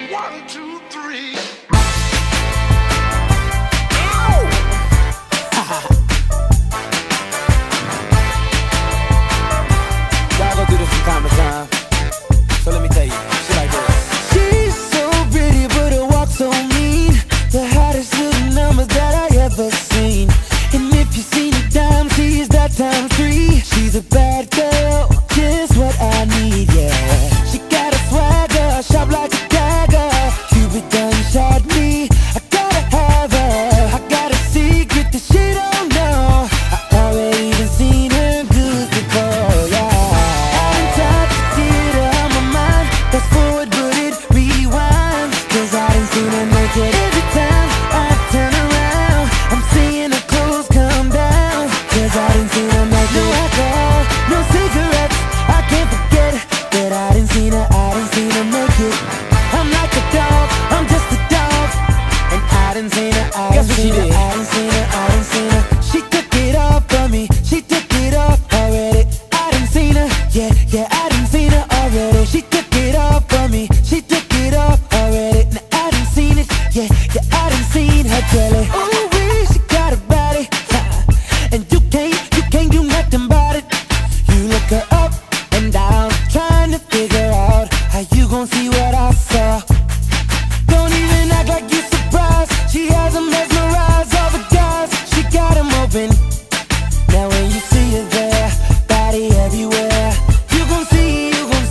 One, two, three. Y'all go through this from time to time. So let me tell you, shit like this. She's so pretty, but her walk so mean. The hottest little number that I ever seen. And if you seen a dime, she's that time 3. She's a bad girl, just what I need, yeah. She got a swagger, sharp like a dagger. Cupid done shot me, I gotta have her. I got a secret that she don't know. I already even seen her good before, yeah. I'm tired to get her on my mind. Fast forward, but it rewind. Cause I done seen her naked. Every time I turn around, I'm seeing her clothes come down. Cause I done seen her naked. No alcohol, no cigarettes. I can't forget that I done seen her naked. I'm like a dog, I'm just a dog. And I done seen her, I done seen her, I done seen her, I done seen her. She took it off for me, she took it off already. I done seen her, yeah, yeah, I done seen her already. She took it off for me, she took it off already. Now I done seen it, yeah, yeah, I done seen her jelly. Ooh wee, she got a body, and you can't do nothing about it. You look her up and down, trying to figure out how you gon' see what I saw. Don't even act like you surprised. She has them mesmerized, all the guys, she got them open. Now when you see her there, body everywhere, you gon' see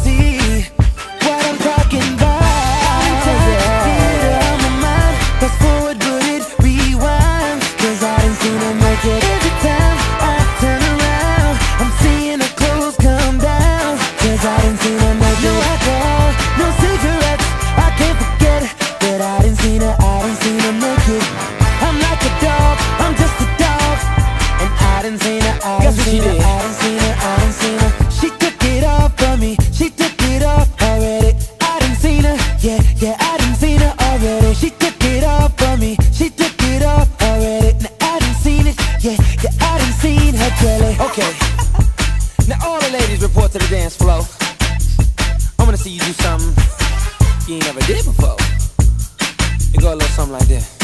what I'm talking about. I'm tired to get her on my mind. Fast forward, but it rewind. Cause I done seen her naked. Every time I turn around, I'm seeing her clothes come down. Cause I done seen her naked. No alcohol, no cigarettes. I can't forget that I done seen her naked. I'm like a dog, I'm just a dog. And I done seen her, I done seen her, I done seen her, I done seen her. She took it off for me, she took it off already. I done seen her, yeah, yeah, I done seen her already. She took it off for me, she took it off already. Now I done seen it, yeah, yeah, I done seen her jelly. Okay, now all the ladies report to the dance floor. I'm gonna see you do something you ain't never did before. It go a little something like this.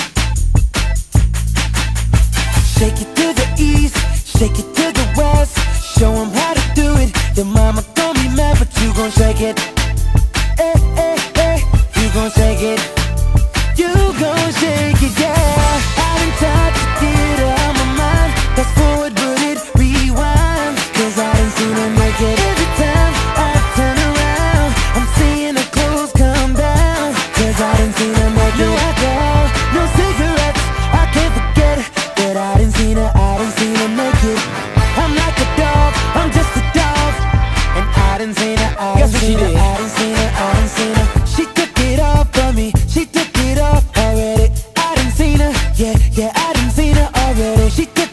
Shake it to the east, shake it to the west. Show 'em how to do it. Your mama gon' be mad, but you gon' shake it. Eh, eh, eh, you gon' shake it. You gon' shake it, yeah. I done tried to get her on my mind. Fast forward, but it rewind. Cause I done seen her naked. Every time I turn around, I'm seeing her clothes come down. Cause I done seen her naked. No alcohol, no cigarettes. I can't forget that I done seen her naked. I'm like a dog, I'm just a dog. And I done seen her, I done seen her, I done seen her, I done seen her. She took it off for me, she took it off already. I done seen her, yeah, yeah, I done seen her already. She took